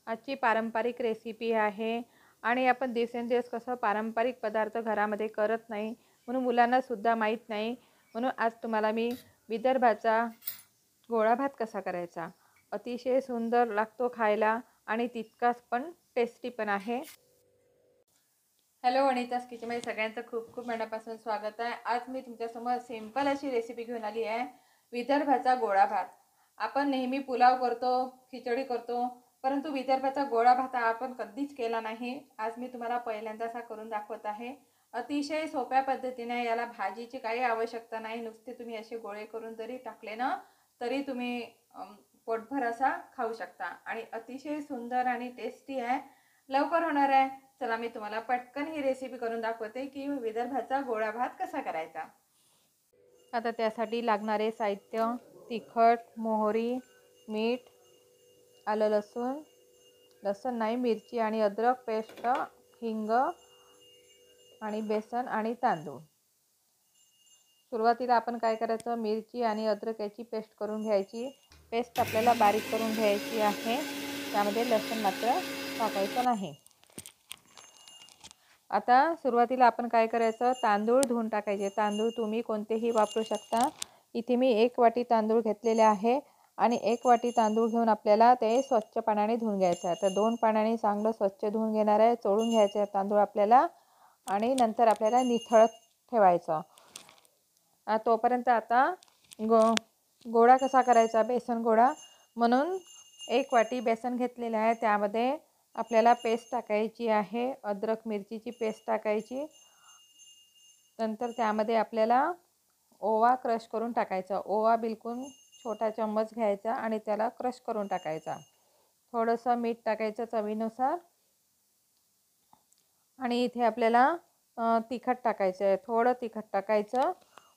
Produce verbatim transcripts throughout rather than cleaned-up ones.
आजची पारंपरिक रेसिपी आहे आणि आपण दिवसेंदिवस कसं पारंपरिक पदार्थ घरामध्ये करत नाही, म्हणून मुलांनासुद्धा माहीत नाही. म्हणून आज तुम्हाला मी विदर्भाचा गोळा भात कसा करायचा, अतिशय सुंदर लागतो खायला आणि तितकाच पण टेस्टी पण आहे. हॅलो, अनिताज किचनमध्ये सगळ्यांचं खूप खूप मनापासून स्वागत आहे. आज मी तुमच्यासमोर सिंपल अशी रेसिपी घेऊन आली आहे, विदर्भाचा गोळा भात. आपण नेहमी पुलाव करतो, खिचडी करतो, परंतु विदर्भाचा गोळा भात आपण कधीच केला नाही. आज मी तुम्हाला पहिल्यांदाच हा करून दाखवत आहे. अतिशय सोप्या पद्धतीने, याला भाजीची काही आवश्यकता नाही. नुसते तुम्ही असे गोळे करून जरी टाकले ना, तरी तुम्ही पोटभर असा खाऊ शकता आणि अतिशय सुंदर आणि टेस्टी आहे. लवकर होणार आहे. चला मी तुम्हाला पटकन ही रेसिपी करून दाखवते की विदर्भाचा गोळा भात कसा करायचा. आता त्यासाठी लागणारे साहित्य: तिखट, मोहरी, मीठ, आलं लसूण लसूण नाही मिरची आणि अद्रक पेस्ट, हिंग आणि बेसन आणि तांदूळ. सुरुवातीला आपण काय करायचं, मिरची आणि अद्रक याची पेस्ट करून घ्यायची. पेस्ट आपल्याला बारीक करून घ्यायची आहे, त्यामध्ये लसूण मात्र टाकायचं नाही. आता सुरुवातीला आपण काय करायचं, तांदूळ धुवून टाकायचे. तांदूळ तुम्ही कोणतेही वापरू शकता. इथे मी एक वाटी तांदूळ घेतलेले आहे आणि एक वाटी तांदूळ घेऊन आपल्याला ते स्वच्छ पाण्याने धुवून घ्यायचं आहे. तर दोन पाण्याने चांगलं स्वच्छ धुवून घेणार आहे. चोळून घ्यायचं आहे तांदूळ आपल्याला आणि नंतर आपल्याला निथळत ठेवायचं. तोपर्यंत आता गो गोळा कसा करायचा, बेसन गोळा. म्हणून एक वाटी बेसन घेतलेलं आहे, त्यामध्ये आपल्याला पेस्ट टाकायची आहे. अद्रक मिरचीची पेस्ट टाकायची. नंतर त्यामध्ये आपल्याला ओवा क्रश करून टाकायचा. ओवा बिलकुल छोटा चम्मच घ्यायचा आणि त्याला क्रश करून टाकायचा. थोडंसं मीठ टाकायचं चवीनुसार आणि इथे आपल्याला तिखट टाकायचं आहे. थोडं तिखट टाकायचं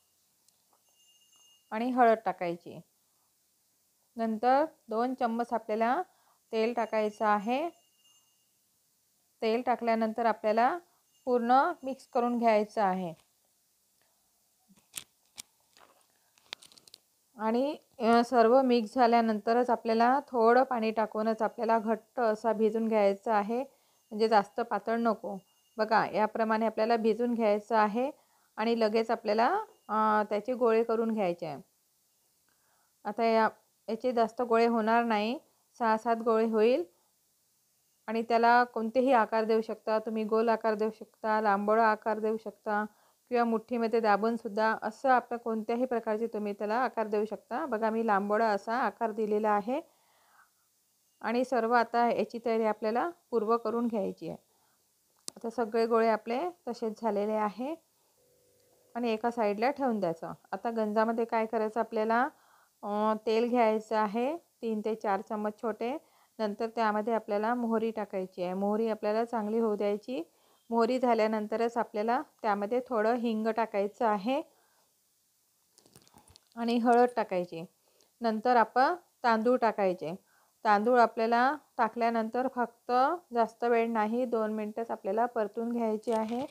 आणि हळद टाकायची. नंतर दोन चम्मच आपल्याला तेल टाकायचं आहे. तेल टाकल्यानंतर आपल्याला पूर्ण मिक्स करून घ्यायचं आहे आणि सर्व मिक्स झाल्यानंतरच आपल्याला थोडं पाणी टाकूनच आपल्याला घट्ट असा भिजून घ्यायचं आहे, म्हणजे जास्त पातळ नको. बघा, याप्रमाणे आपल्याला भिजून घ्यायचं आहे आणि लगेच आपल्याला त्याचे गोळे करून घ्यायचे आहे. आता या याचे जास्त गोळे होणार नाही, सहा सात गोळे होईल आणि त्याला कोणतेही आकार देऊ शकता तुम्ही. गोल आकार देऊ शकता, लांबोळा आकार देऊ शकता किंवा मुठ्ठीमध्ये दाबून सुद्धा असं आपल्या कोणत्याही प्रकारचे तुम्ही त्याला आकार देऊ शकता. बघा, मी लांबोळा असा आकार दिलेला आहे आणि सर्व आता याची तयारी आपल्याला पूर्व करून घ्यायची आहे. आता सगळे गोळे आपले तसेच झालेले आहे आणि एका साईडला ठेवून द्यायचं. आता गंजामध्ये काय करायचं, आपल्याला तेल घ्यायचं आहे, तीन ते चार चम्मच छोटे. नंतर त्यामध्ये आपल्याला मोहरी टाकायची आहे. मोहरी आपल्याला चांगली होऊ द्यायची. मोहरी झाल्यानंतरच आपल्याला त्यामध्ये थोडं हिंग टाकायचं आहे आणि हळद टाकायची. नंतर आपण तांदूळ टाकायचे. तांदूळ आपल्याला टाकल्यानंतर फक्त जास्त वेळ नाही, दोन मिनटंच आपल्याला परतून घ्यायची आहे.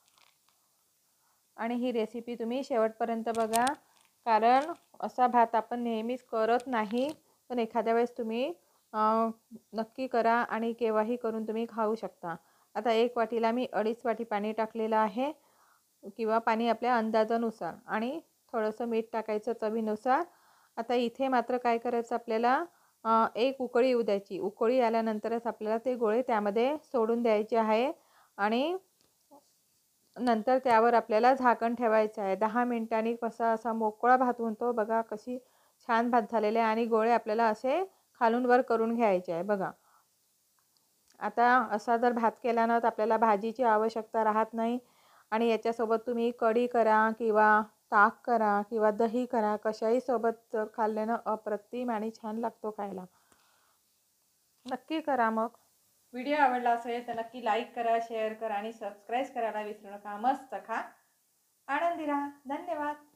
आणि ही रेसिपी तुम्ही शेवटपर्यंत बघा, कारण असा भात आपण नेहमीच करत नाही, पण एखाद्या वेळेस तुम्ही नक्की करा आणि केव्हाही करून तुम्ही खाऊ शकता. आता एक वाटीला मी अडीच वाटी पाणी टाकलेलं आहे किंवा पाणी आपल्या अंदाजानुसार आणि थोडंसं मीठ टाकायचं चवीनुसार. आता इथे मात्र काय करायचं, आपल्याला एक उकळी येऊ द्यायची. उकळी आल्यानंतरच आपल्याला ते गोळे त्यामध्ये सोडून द्यायचे आहे आणि नंतर त्यावर आपल्याला झाकण ठेवायचं आहे. दहा मिनिटांनी कसा असा मोकळा भात होतो बघा, कशी छान भात झालेले आहे आणि गोळे आपल्याला असे खालून वर करून घ्यायचे आहे. बघा, आता असा जर भात केला ना तर आपल्याला भाजीची आवश्यकता राहत नाही आणि याच्यासोबत तुम्ही कढी करा किंवा ताक करा किंवा दही करा, कशाही सोबत जर खाल्ल्यानं अप्रतिम आणि छान लागतो खायला. नक्की करा. मग व्हिडिओ आवडला असेल तर नक्की लाईक करा, शेअर करा आणि सबस्क्राईब करायला विसरू नका. मस्त खा, आनंदी राहा. धन्यवाद.